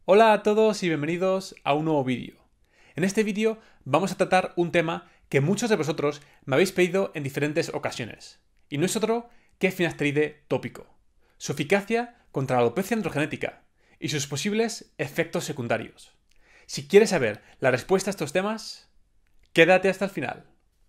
Hola a todos y bienvenidos a un nuevo vídeo. En este vídeo vamos a tratar un tema que muchos de vosotros me habéis pedido en diferentes ocasiones, y no es otro que finasteride tópico, su eficacia contra la alopecia androgenética y sus posibles efectos secundarios. Si quieres saber la respuesta a estos temas, quédate hasta el final.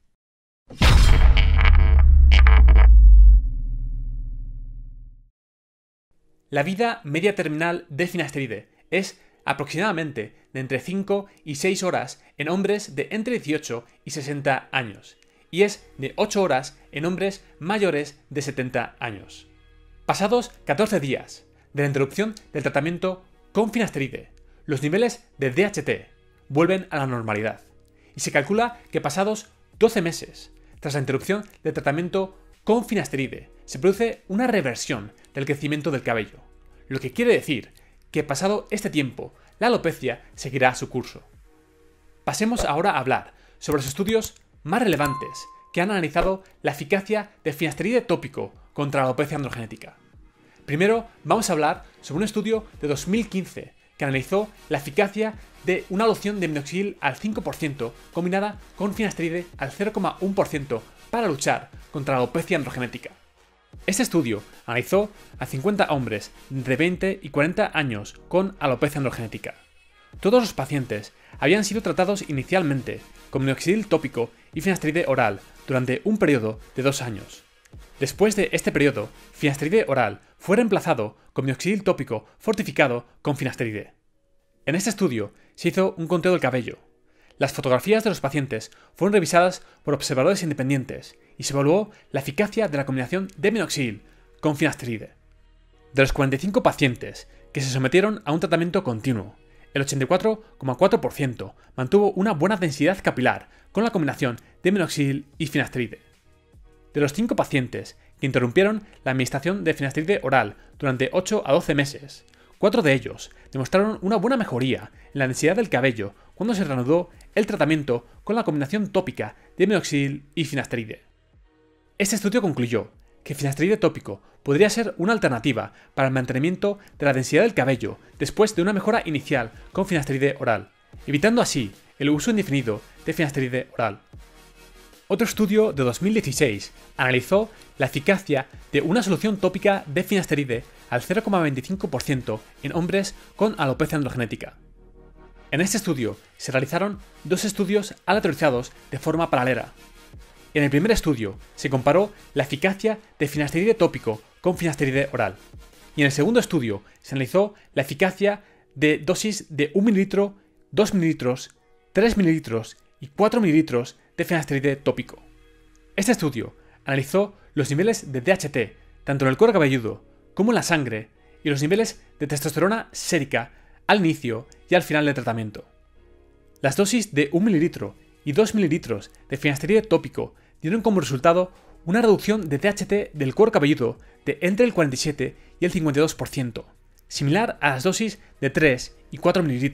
La vida media terminal de finasteride es aproximadamente de entre 5 y 6 horas en hombres de entre 18 y 60 años y es de 8 horas en hombres mayores de 70 años. Pasados 14 días de la interrupción del tratamiento con finasteride, los niveles de DHT vuelven a la normalidad y se calcula que pasados 12 meses tras la interrupción del tratamiento con finasteride se produce una reversión del crecimiento del cabello, lo que quiere decir que pasado este tiempo, la alopecia seguirá su curso. Pasemos ahora a hablar sobre los estudios más relevantes que han analizado la eficacia de finasteride tópico contra la alopecia androgenética. Primero, vamos a hablar sobre un estudio de 2015 que analizó la eficacia de una loción de minoxidil al 5% combinada con finasteride al 0,1% para luchar contra la alopecia androgenética. Este estudio analizó a 50 hombres de entre 20 y 40 años con alopecia androgenética. Todos los pacientes habían sido tratados inicialmente con minoxidil tópico y finasteride oral durante un periodo de 2 años. Después de este periodo, finasteride oral fue reemplazado con minoxidil tópico fortificado con finasteride. En este estudio se hizo un conteo del cabello. Las fotografías de los pacientes fueron revisadas por observadores independientes y se evaluó la eficacia de la combinación de minoxidil con finasteride. De los 45 pacientes que se sometieron a un tratamiento continuo, el 84,4% mantuvo una buena densidad capilar con la combinación de minoxidil y finasteride. De los 5 pacientes que interrumpieron la administración de finasteride oral durante 8 a 12 meses, 4 de ellos demostraron una buena mejoría en la densidad del cabello cuando se reanudó el tratamiento con la combinación tópica de minoxidil y finasteride. Este estudio concluyó que finasteride tópico podría ser una alternativa para el mantenimiento de la densidad del cabello después de una mejora inicial con finasteride oral, evitando así el uso indefinido de finasteride oral. Otro estudio de 2016 analizó la eficacia de una solución tópica de finasteride al 0,25% en hombres con alopecia androgenética. En este estudio se realizaron 2 estudios aleatorizados de forma paralela. En el primer estudio se comparó la eficacia de finasteride tópico con finasteride oral, y en el segundo estudio se analizó la eficacia de dosis de 1 ml, 2 ml, 3 ml y 4 ml de finasteride tópico. Este estudio analizó los niveles de DHT tanto en el cuero cabelludo como en la sangre y los niveles de testosterona sérica al inicio y al final del tratamiento. Las dosis de 1 ml y 2 ml de finasteride tópico dieron como resultado una reducción de DHT del cuero cabelludo de entre el 47 y el 52%, similar a las dosis de 3 y 4 ml.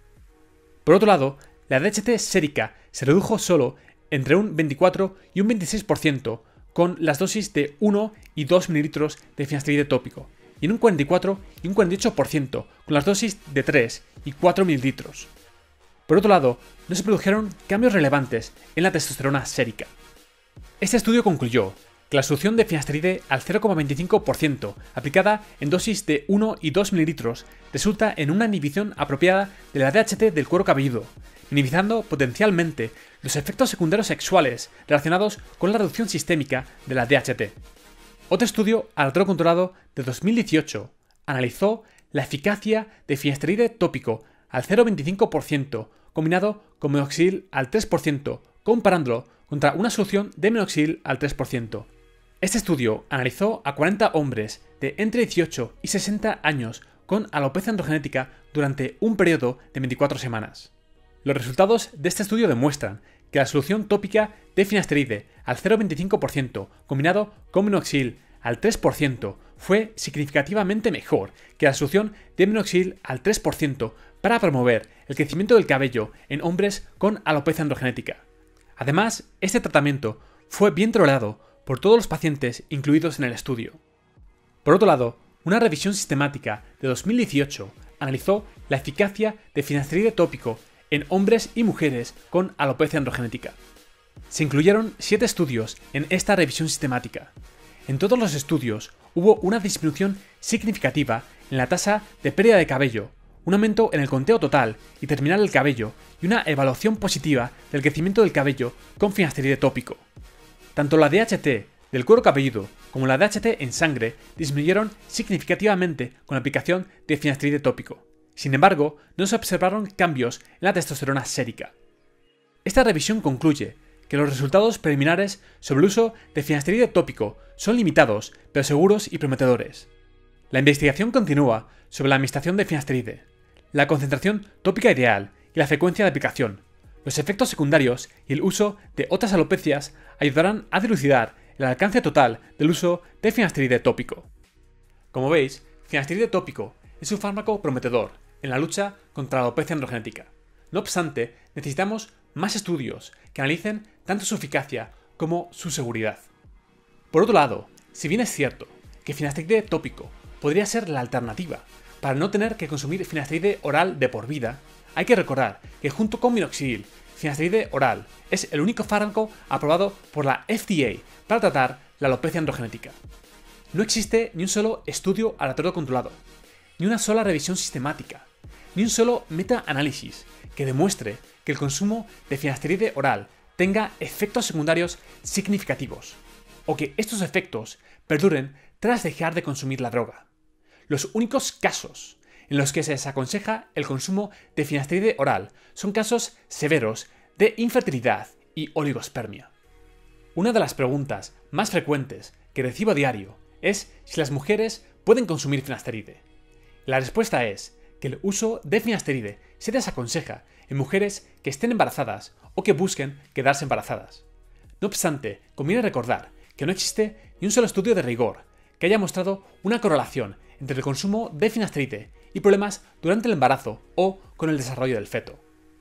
Por otro lado, la DHT sérica se redujo solo entre un 24 y un 26% con las dosis de 1 y 2 ml de finasteride tópico, y en un 44 y un 48% con las dosis de 3 y 4 ml. Por otro lado, no se produjeron cambios relevantes en la testosterona sérica. Este estudio concluyó que la solución de finasteride al 0,25% aplicada en dosis de 1 y 2 ml resulta en una inhibición apropiada de la DHT del cuero cabelludo, minimizando potencialmente los efectos secundarios sexuales relacionados con la reducción sistémica de la DHT. Otro estudio aleatorio controlado de 2018 analizó la eficacia de finasteride tópico al 0,25% combinado con minoxidil al 3%, comparándolo contra una solución de minoxidil al 3%. Este estudio analizó a 40 hombres de entre 18 y 60 años con alopecia androgenética durante un periodo de 24 semanas. Los resultados de este estudio demuestran que la solución tópica de finasteride al 0,25% combinado con minoxidil al 3% fue significativamente mejor que la solución de minoxidil al 3% para promover el crecimiento del cabello en hombres con alopecia androgenética. Además, este tratamiento fue bien tolerado por todos los pacientes incluidos en el estudio. Por otro lado, una revisión sistemática de 2018 analizó la eficacia de finasteride tópico en hombres y mujeres con alopecia androgenética. Se incluyeron 7 estudios en esta revisión sistemática. En todos los estudios hubo una disminución significativa en la tasa de pérdida de cabello, un aumento en el conteo total y terminal del cabello y una evaluación positiva del crecimiento del cabello con finasteride tópico. Tanto la DHT del cuero cabelludo como la DHT en sangre disminuyeron significativamente con la aplicación de finasteride tópico. Sin embargo, no se observaron cambios en la testosterona sérica. Esta revisión concluye que los resultados preliminares sobre el uso de finasteride tópico son limitados, pero seguros y prometedores. La investigación continúa sobre la administración de finasteride, la concentración tópica ideal y la frecuencia de aplicación. Los efectos secundarios y el uso de otras alopecias ayudarán a dilucidar el alcance total del uso de finasteride tópico. Como veis, finasteride tópico es un fármaco prometedor en la lucha contra la alopecia androgenética. No obstante, necesitamos más estudios que analicen tanto su eficacia como su seguridad. Por otro lado, si bien es cierto que finasteride tópico podría ser la alternativa para no tener que consumir finasteride oral de por vida, hay que recordar que junto con minoxidil, finasteride oral es el único fármaco aprobado por la FDA para tratar la alopecia androgenética. No existe ni un solo estudio aleatorio controlado, ni una sola revisión sistemática, ni un solo meta-análisis que demuestre que el consumo de finasteride oral tenga efectos secundarios significativos, o que estos efectos perduren tras dejar de consumir la droga. Los únicos casos en los que se desaconseja el consumo de finasteride oral son casos severos de infertilidad y oligospermia. Una de las preguntas más frecuentes que recibo a diario es si las mujeres pueden consumir finasteride. La respuesta es que el uso de finasteride se desaconseja en mujeres que estén embarazadas o que busquen quedarse embarazadas. No obstante, conviene recordar que no existe ni un solo estudio de rigor que haya mostrado una correlación entre el consumo de finasteride y problemas durante el embarazo o con el desarrollo del feto.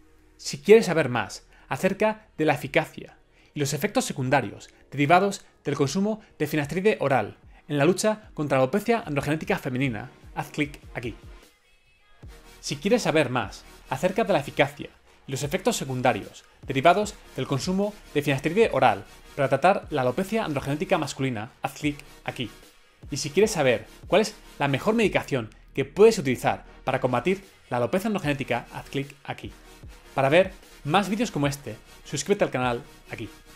Si quieres saber más acerca de la eficacia y los efectos secundarios derivados del consumo de finasteride oral en la lucha contra la alopecia androgenética femenina, haz clic aquí. Si quieres saber más acerca de la eficacia y los efectos secundarios derivados del consumo de finasteride oral para tratar la alopecia androgenética masculina, haz clic aquí. Y si quieres saber cuál es la mejor medicación que puedes utilizar para combatir la alopecia androgenética, haz clic aquí. Para ver más vídeos como este, suscríbete al canal aquí.